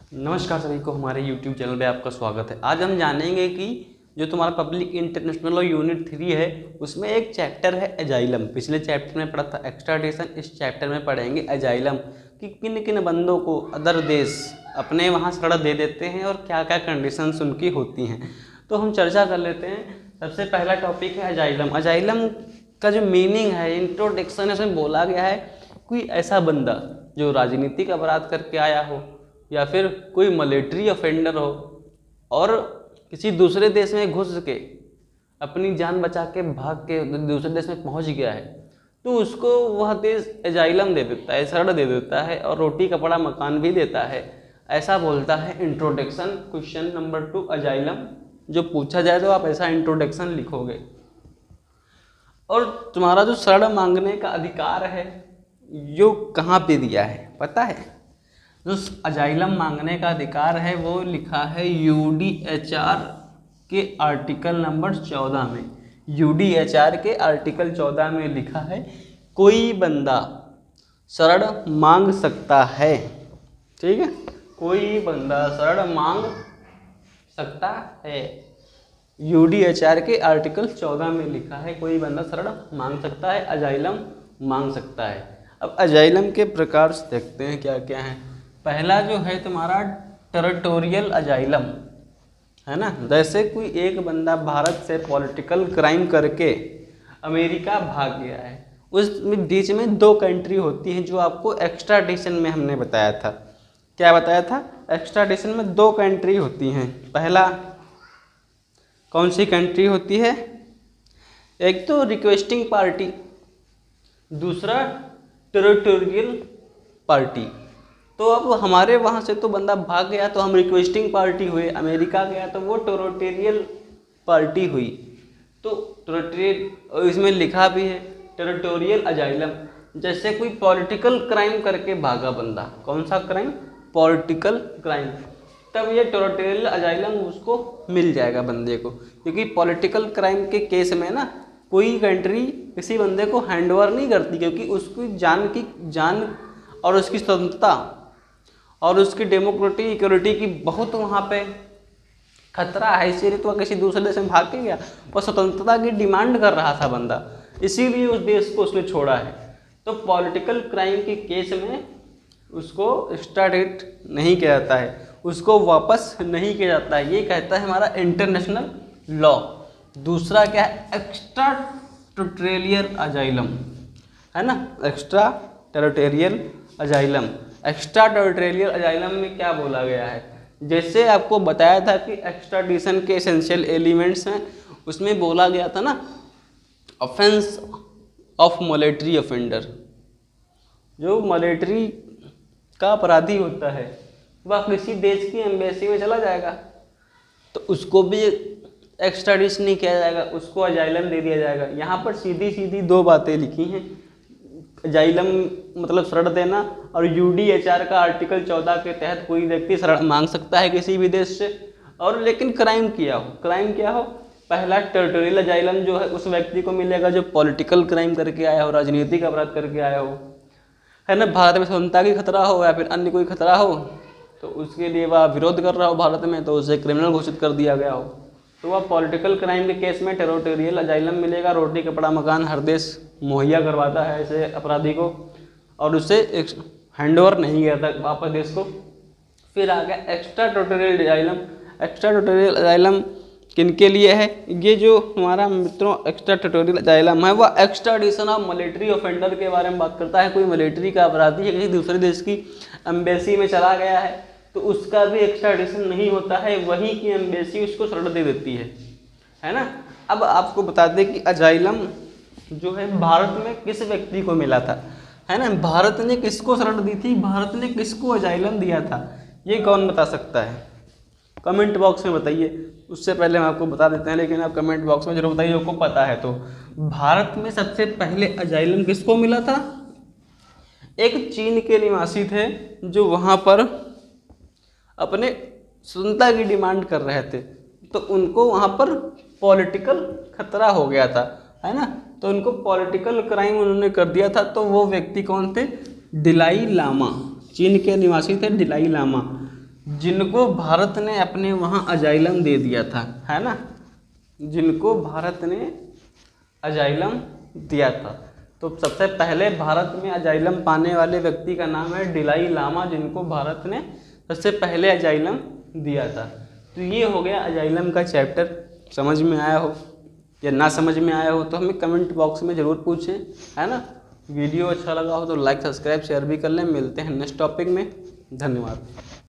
नमस्कार सभी को, हमारे YouTube चैनल पे आपका स्वागत है। आज हम जानेंगे कि जो तुम्हारा पब्लिक इंटरनेशनल और यूनिट 3 है उसमें एक चैप्टर है एजाइलम। पिछले चैप्टर में पढ़ा था एक्स्ट्राडिशन, इस चैप्टर में पढ़ेंगे एजाइलम कि किन किन बंदों को अदर देश अपने वहाँ शरण दे देते हैं और क्या क्या कंडीशंस उनकी होती हैं। तो हम चर्चा कर लेते हैं। सबसे पहला टॉपिक है एजाइलम। एजाइलम का जो मीनिंग है, इंट्रोडक्शन है, उसमें बोला गया है कोई ऐसा बंदा जो राजनीतिक अपराध करके आया हो या फिर कोई मिलिट्री ऑफेंडर हो और किसी दूसरे देश में घुस के अपनी जान बचा के भाग के दूसरे देश में पहुंच गया है तो उसको वह देश एजाइलम दे देता है, शरण दे देता है और रोटी कपड़ा मकान भी देता है। ऐसा बोलता है इंट्रोडक्शन। क्वेश्चन नंबर 2 एजाइलम जो पूछा जाए तो आप ऐसा इंट्रोडक्शन लिखोगे। और तुम्हारा जो शरण मांगने का अधिकार है जो कहाँ पे दिया है पता है? जो एजाइलम मांगने का अधिकार है वो लिखा है UDHR के आर्टिकल नंबर 14 में। UDHR के आर्टिकल 14 में लिखा है कोई बंदा शरण मांग सकता है। ठीक है, कोई बंदा शरण मांग सकता है। UDHR के आर्टिकल 14 में लिखा है कोई बंदा शरण मांग सकता है, एजाइलम मांग सकता है। अब एजाइलम के प्रकार से देखते हैं क्या क्या हैं। पहला जो है तुम्हारा टेरिटोरियल एजाइलम है ना। जैसे कोई एक बंदा भारत से पॉलिटिकल क्राइम करके अमेरिका भाग गया है, उस बीच में 2 कंट्री होती हैं जो आपको एक्स्ट्राडिशन में हमने बताया था। क्या बताया था? एक्स्ट्राडिशन में 2 कंट्री होती हैं। पहला कौन सी कंट्री होती है? एक तो रिक्वेस्टिंग पार्टी, दूसरा टेरिटोरियल पार्टी। तो अब हमारे वहाँ से तो बंदा भाग गया तो हम रिक्वेस्टिंग पार्टी हुए, अमेरिका गया तो वो टेरिटोरियल पार्टी हुई। तो टेरिटोरियल इसमें लिखा भी है टेरिटोरियल एजाइलम। जैसे कोई पॉलिटिकल क्राइम करके भागा बंदा, कौन सा क्राइम? पॉलिटिकल क्राइम, तब ये टेरिटोरियल एजाइलम उसको मिल जाएगा बंदे को। क्योंकि पॉलिटिकल क्राइम के केस में ना कोई कंट्री किसी बंदे को हैंडओवर नहीं करती, क्योंकि उसकी जान और उसकी स्वतंत्रता और उसकी डेमोक्रेटिक इक्वलिटी की बहुत वहाँ पे खतरा है। इसीलिए तो किसी दूसरे देश में भाग के गया और स्वतंत्रता की डिमांड कर रहा था बंदा, इसीलिए उस देश को उसने छोड़ा है। तो पॉलिटिकल क्राइम के केस में उसको एक्स्ट्राडिट नहीं किया जाता है, उसको वापस नहीं किया जाता है। ये कहता है हमारा इंटरनेशनल लॉ। दूसरा क्या है? एक्स्ट्रा टेरिटोरियल एजाइलम है ना, extra territorial asylum. Extra territorial asylum में क्या बोला गया है? जैसे आपको बताया था कि एक्स्ट्राडिशन के एसेंशियल एलिमेंट्स हैं, उसमें बोला गया था ना ऑफेंस ऑफ मिलिट्री ऑफेंडर। जो मिलिट्री का अपराधी होता है वह किसी देश की एम्बेसी में चला जाएगा तो उसको भी एक्स्ट्राडिशन नहीं किया जाएगा, उसको एजाइलम दे दिया जाएगा। यहाँ पर सीधी सीधी 2 बातें लिखी हैं। एजाइलम मतलब शरण देना, और UDHR का आर्टिकल 14 के तहत कोई व्यक्ति शरण मांग सकता है किसी भी देश से, और लेकिन क्राइम किया हो। क्राइम क्या हो? पहला टेरिटोरियल एजाइलम जो है उस व्यक्ति को मिलेगा जो पॉलिटिकल क्राइम करके आया हो, राजनीतिक अपराध करके आया हो, है ना। भारत में स्वतंत्रता की खतरा हो या फिर अन्य कोई खतरा हो तो उसके लिए वह विरोध कर रहा हो भारत में, तो उसे क्रिमिनल घोषित कर दिया गया हो तो वह पॉलिटिकल क्राइम के केस में टेरिटोरियल एजाइलम मिलेगा। रोटी कपड़ा मकान हर देश मुहैया करवाता है ऐसे अपराधी को और उसे हैंडओवर नहीं करता वापस देश को। फिर आ गया extra territorial asylum. Extra territorial asylum किनके लिए है? ये जो हमारा मित्रों एक्स्ट्रा टेरिटोरियल एजाइलम है वह एक्स्ट्राडिशन ऑफ मिलिट्री ऑफेंडर के बारे में बात करता है। कोई मिलिट्री का अपराधी है किसी दूसरे देश की एम्बेसी में चला गया है तो उसका भी एक्स्ट्राडिशन नहीं होता है, वहीं की एम्बेसी उसको शरण दे देती है ना। अब आपको बता दें कि एजाइलम जो है भारत में किस व्यक्ति को मिला था, है ना। भारत ने किसको शरण दी थी, भारत ने किसको एजाइलम दिया था, ये कौन बता सकता है? कमेंट बॉक्स में बताइए। उससे पहले हम आपको बता देते हैं, लेकिन आप कमेंट बॉक्स में जरूर बताइए आपको पता है तो। भारत में सबसे पहले एजाइलम किसको मिला था? एक चीन के निवासी थे जो वहाँ पर अपने स्वतंत्रता की डिमांड कर रहे थे, तो उनको वहाँ पर पॉलिटिकल खतरा हो गया था, है ना। तो उनको पॉलिटिकल क्राइम उन्होंने कर दिया था। तो वो व्यक्ति कौन थे? दलाई लामा, चीन के निवासी थे दलाई लामा। जिनको भारत ने अपने वहाँ अजाइलम दे दिया था, है ना, जिनको भारत ने अजाइलम दिया था। तो सबसे पहले भारत में अजाइलम पाने वाले व्यक्ति का नाम है दलाई लामा, जिनको भारत ने सबसे पहले अजाइलम दिया था। तो ये हो गया अजाइलम का चैप्टर। समझ में आया हो या ना समझ में आया हो तो हमें कमेंट बॉक्स में ज़रूर पूछें, है ना। वीडियो अच्छा लगा हो तो लाइक सब्सक्राइब शेयर भी कर लें। मिलते हैं नेक्स्ट टॉपिक में। धन्यवाद।